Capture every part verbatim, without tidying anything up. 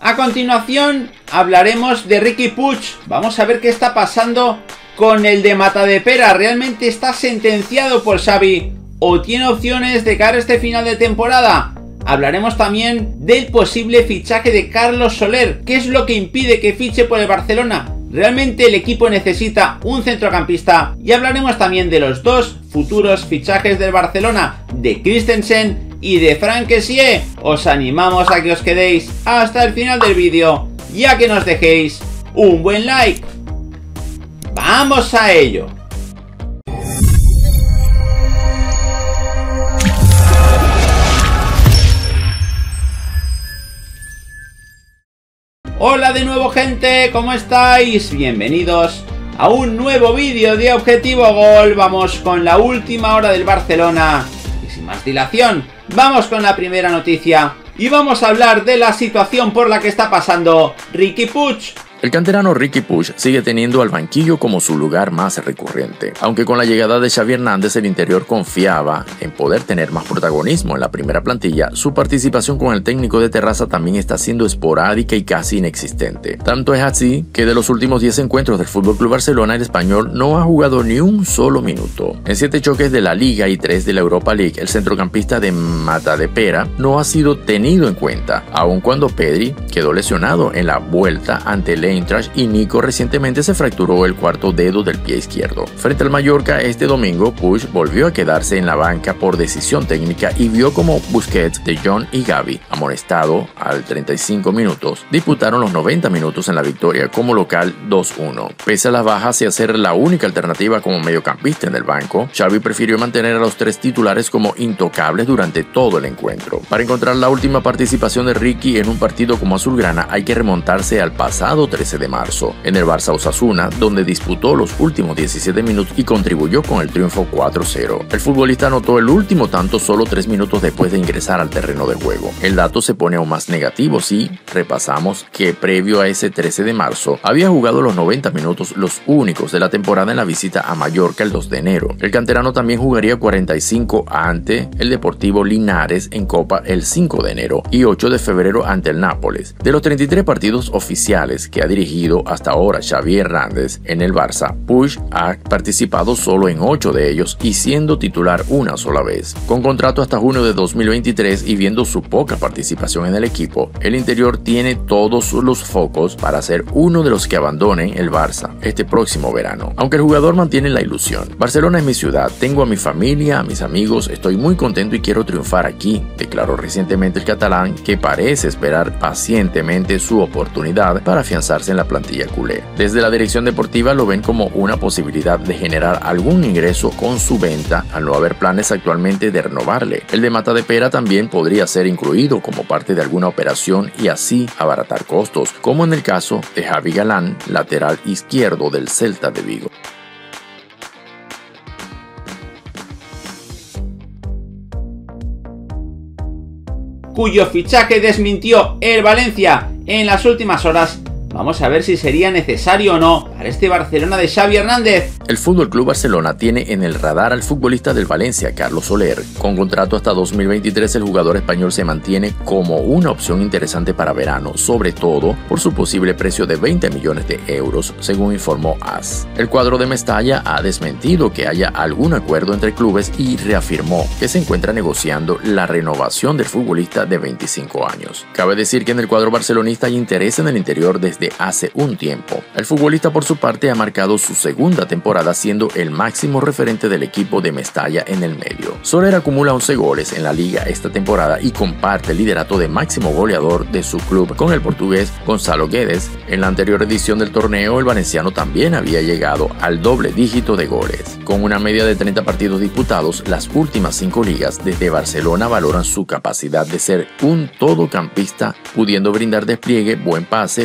A continuación hablaremos de Riqui Puig. Vamos a ver qué está pasando con el de Matadepera. ¿Realmente está sentenciado por Xavi o tiene opciones de caer este final de temporada? Hablaremos también del posible fichaje de Carlos Soler. ¿Qué es lo que impide que fiche por el Barcelona? ¿Realmente el equipo necesita un centrocampista? Y hablaremos también de los dos futuros fichajes del Barcelona, de Christensen y de Franck Kessié. Os animamos a que os quedéis hasta el final del vídeo y a que nos dejéis un buen like. ¡Vamos a ello! Hola de nuevo, gente, ¿cómo estáis? Bienvenidos a un nuevo vídeo de Objetivo Gol. Vamos con la última hora del Barcelona y sin más dilación, vamos con la primera noticia y vamos a hablar de la situación por la que está pasando Riqui Puig. El canterano Riqui Puig sigue teniendo al banquillo como su lugar más recurrente, aunque con la llegada de Xavi Hernández el interior confiaba en poder tener más protagonismo en la primera plantilla. Su participación con el técnico de Terrassa también está siendo esporádica y casi inexistente. Tanto es así que de los últimos diez encuentros del F C Barcelona, el español no ha jugado ni un solo minuto. En siete choques de la Liga y tres de la Europa League, el centrocampista de Matadepera no ha sido tenido en cuenta, aun cuando Pedri quedó lesionado en la vuelta ante el y Nico recientemente se fracturó el cuarto dedo del pie izquierdo. Frente al Mallorca este domingo, Puig volvió a quedarse en la banca por decisión técnica y vio como Busquets, De Jong y Gavi, amonestado al treinta y cinco minutos, disputaron los noventa minutos en la victoria como local dos uno. Pese a las bajas y a ser la única alternativa como mediocampista en el banco, Xavi prefirió mantener a los tres titulares como intocables durante todo el encuentro. Para encontrar la última participación de Riqui en un partido como azulgrana hay que remontarse al pasado trece de marzo, en el Barça Osasuna, donde disputó los últimos diecisiete minutos y contribuyó con el triunfo cuatro cero. El futbolista anotó el último tanto solo tres minutos después de ingresar al terreno de juego. El dato se pone aún más negativo si repasamos que previo a ese trece de marzo había jugado los noventa minutos, los únicos de la temporada, en la visita a Mallorca el dos de enero. El canterano también jugaría cuarenta y cinco ante el Deportivo Linares en Copa el cinco de enero y ocho de febrero ante el Nápoles. De los treinta y tres partidos oficiales que ha dirigido hasta ahora Xavi Hernández en el Barça, Puig ha participado solo en ocho de ellos y siendo titular una sola vez. Con contrato hasta junio de dos mil veintitrés y viendo su poca participación en el equipo, el interior tiene todos los focos para ser uno de los que abandonen el Barça este próximo verano. Aunque el jugador mantiene la ilusión: Barcelona es mi ciudad, tengo a mi familia, a mis amigos, estoy muy contento y quiero triunfar aquí, declaró recientemente el catalán, que parece esperar pacientemente su oportunidad para afianzarse en la plantilla culé. Desde la dirección deportiva lo ven como una posibilidad de generar algún ingreso con su venta, al no haber planes actualmente de renovarle. El de Matadepera también podría ser incluido como parte de alguna operación y así abaratar costos, como en el caso de Javi Galán, lateral izquierdo del Celta de Vigo. Cuyo fichaje desmintió el Valencia en las últimas horas. Vamos a ver si sería necesario o no para este Barcelona de Xavi Hernández. El F C Barcelona tiene en el radar al futbolista del Valencia, Carlos Soler. Con contrato hasta dos mil veintitrés, el jugador español se mantiene como una opción interesante para verano, sobre todo por su posible precio de veinte millones de euros, según informó A S. El cuadro de Mestalla ha desmentido que haya algún acuerdo entre clubes y reafirmó que se encuentra negociando la renovación del futbolista de veinticinco años. Cabe decir que en el cuadro barcelonista hay interés en el interior desde hace un tiempo. El futbolista, por su parte, ha marcado su segunda temporada siendo el máximo referente del equipo de Mestalla en el medio. Soler acumula once goles en la liga esta temporada y comparte el liderato de máximo goleador de su club con el portugués Gonzalo Guedes. En la anterior edición del torneo, el valenciano también había llegado al doble dígito de goles. Con una media de treinta partidos disputados, las últimas cinco ligas desde Barcelona valoran su capacidad de ser un todocampista, pudiendo brindar despliegue, buen pase, pegada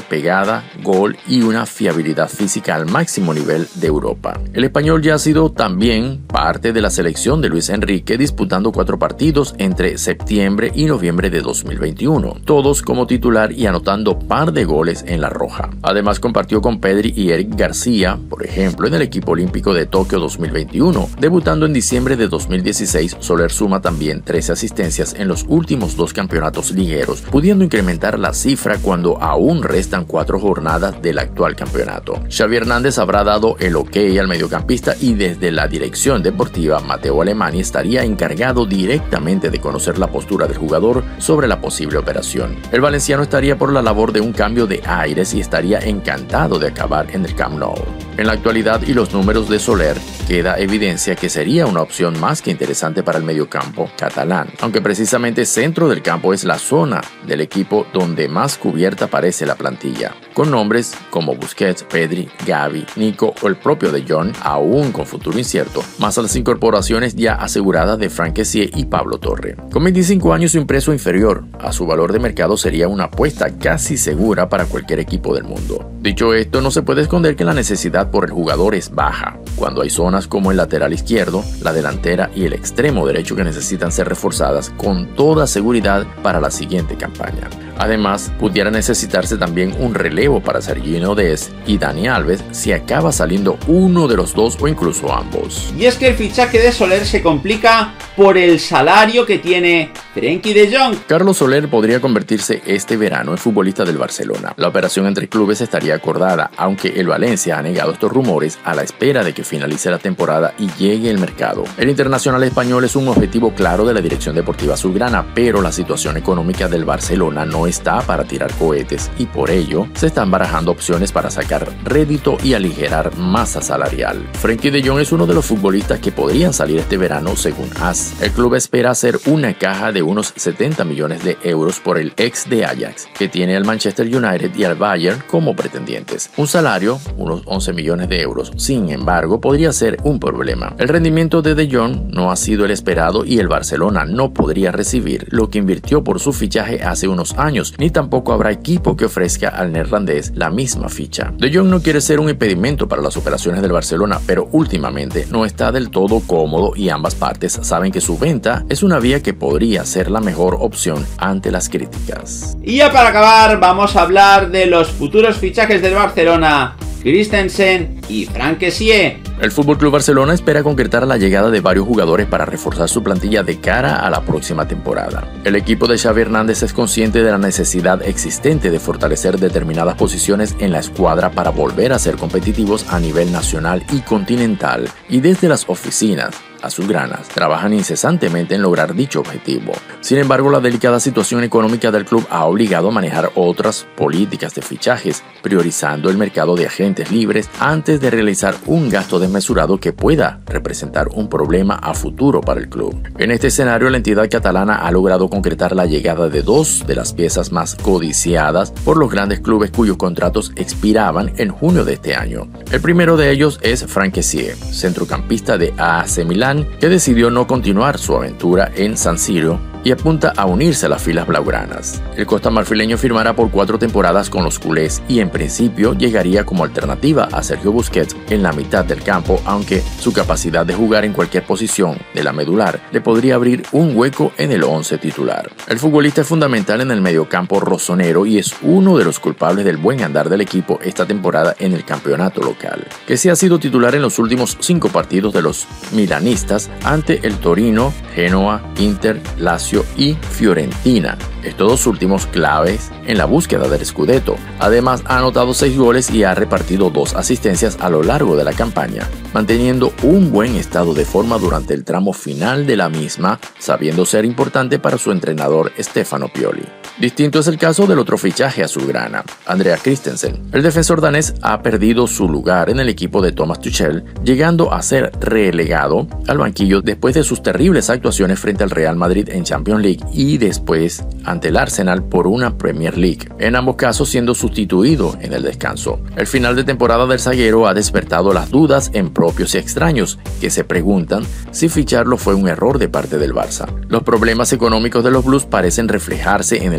llegada, gol y una fiabilidad física al máximo nivel de Europa. El español ya ha sido también parte de la selección de Luis Enrique, disputando cuatro partidos entre septiembre y noviembre de dos mil veintiuno, todos como titular y anotando par de goles en la roja. Además compartió con Pedri y Eric García, por ejemplo, en el equipo olímpico de Tokio dos mil veintiuno. Debutando en diciembre de dos mil dieciséis, Soler suma también trece asistencias en los últimos dos campeonatos ligueros, pudiendo incrementar la cifra cuando aún restan cuatro jornadas del actual campeonato. Xavi Hernández habrá dado el ok al mediocampista y desde la dirección deportiva, Matteo Alemany estaría encargado directamente de conocer la postura del jugador sobre la posible operación. El valenciano estaría por la labor de un cambio de aires y estaría encantado de acabar en el Camp Nou. En la actualidad y los números de Soler, queda evidencia que sería una opción más que interesante para el mediocampo catalán, aunque precisamente centro del campo es la zona del equipo donde más cubierta parece la plantilla, con nombres como Busquets, Pedri, Gavi, Nico o el propio De Jong, aún con futuro incierto, más a las incorporaciones ya aseguradas de Franck Kessié y Pablo Torre. Con veinticinco años, su impreso inferior a su valor de mercado sería una apuesta casi segura para cualquier equipo del mundo. Dicho esto, no se puede esconder que la necesidad por el jugador es baja, cuando hay zonas como el lateral izquierdo, la delantera y el extremo derecho que necesitan ser reforzadas con toda seguridad para la siguiente campaña. Además, pudiera necesitarse también un relevo para Sergiño Dest y Dani Alves si acaba saliendo uno de los dos o incluso ambos. Y es que el fichaje de Soler se complica por el salario que tiene Frenkie de Jong. Carlos Soler podría convertirse este verano en futbolista del Barcelona. La operación entre clubes estaría acordada, aunque el Valencia ha negado estos rumores a la espera de que finalice la temporada y llegue el mercado. El internacional español es un objetivo claro de la dirección deportiva azulgrana, pero la situación económica del Barcelona no está para tirar cohetes y por ello se están barajando opciones para sacar rédito y aligerar masa salarial. Frenkie de Jong es uno de los futbolistas que podrían salir este verano según A S. El club espera hacer una caja de unos setenta millones de euros por el ex de Ajax, que tiene al Manchester United y al Bayern como pretendientes. Un salario, unos once millones de euros, sin embargo, podría ser un problema. El rendimiento de De Jong no ha sido el esperado y el Barcelona no podría recibir lo que invirtió por su fichaje hace unos años, ni tampoco habrá equipo que ofrezca al neerlandés la misma ficha. De Jong no quiere ser un impedimento para las operaciones del Barcelona, pero últimamente no está del todo cómodo y ambas partes saben que su venta es una vía que podría ser la mejor opción ante las críticas. Y ya para acabar, vamos a hablar de los futuros fichajes del Barcelona, Christensen y Franck Kessié. El F C Barcelona espera concretar la llegada de varios jugadores para reforzar su plantilla de cara a la próxima temporada. El equipo de Xavi Hernández es consciente de la necesidad existente de fortalecer determinadas posiciones en la escuadra para volver a ser competitivos a nivel nacional y continental, y desde las oficinas azulgranas trabajan incesantemente en lograr dicho objetivo. Sin embargo, la delicada situación económica del club ha obligado a manejar otras políticas de fichajes, priorizando el mercado de agentes libres antes de realizar un gasto desmesurado que pueda representar un problema a futuro para el club. En este escenario, la entidad catalana ha logrado concretar la llegada de dos de las piezas más codiciadas por los grandes clubes cuyos contratos expiraban en junio de este año. El primero de ellos es Franck Kessié, centrocampista de A C Milán, que decidió no continuar su aventura en San Siro y apunta a unirse a las filas blaugranas. El costamarfileño firmará por cuatro temporadas con los culés y en principio llegaría como alternativa a Sergio Busquets en la mitad del campo, aunque su capacidad de jugar en cualquier posición de la medular le podría abrir un hueco en el once titular. El futbolista es fundamental en el mediocampo rosonero y es uno de los culpables del buen andar del equipo esta temporada en el campeonato local, que se ha sido titular en los últimos cinco partidos de los milanistas ante el Torino, Genoa, Inter, Lazio y Fiorentina, estos dos últimos claves en la búsqueda del Scudetto. Además, ha anotado seis goles y ha repartido dos asistencias a lo largo de la campaña, manteniendo un buen estado de forma durante el tramo final de la misma, sabiendo ser importante para su entrenador Stefano Pioli. Distinto es el caso del otro fichaje azulgrana, Andreas Christensen. El defensor danés ha perdido su lugar en el equipo de Thomas Tuchel, llegando a ser relegado al banquillo después de sus terribles actuaciones frente al Real Madrid en Champions League y después ante el Arsenal por una Premier League, en ambos casos siendo sustituido en el descanso. El final de temporada del zaguero ha despertado las dudas en propios y extraños, que se preguntan si ficharlo fue un error de parte del Barça. Los problemas económicos de los Blues parecen reflejarse en el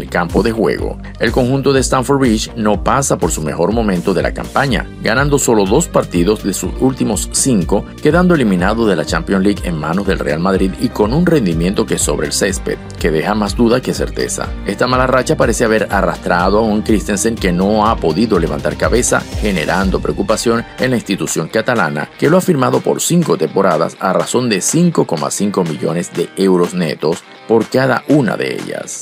el campo de juego. El conjunto de Stamford Bridge no pasa por su mejor momento de la campaña, ganando solo dos partidos de sus últimos cinco, quedando eliminado de la Champions League en manos del Real Madrid y con un rendimiento que sobre el césped, que deja más duda que certeza. Esta mala racha parece haber arrastrado a un Christensen que no ha podido levantar cabeza, generando preocupación en la institución catalana, que lo ha firmado por cinco temporadas a razón de cinco coma cinco millones de euros netos por cada una de ellas.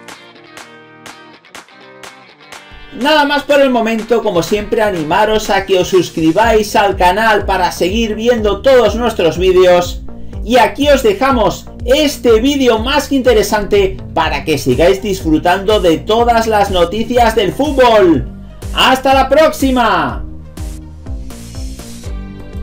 Nada más por el momento, como siempre animaros a que os suscribáis al canal para seguir viendo todos nuestros vídeos. Y aquí os dejamos este vídeo más que interesante para que sigáis disfrutando de todas las noticias del fútbol. ¡Hasta la próxima!